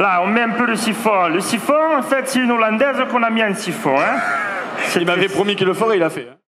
Là, on met un peu de siphon. Le siphon, en fait, c'est une hollandaise qu'on a mis en siphon. Hein. Il m'avait promis qu'il le ferait, il l'a fait.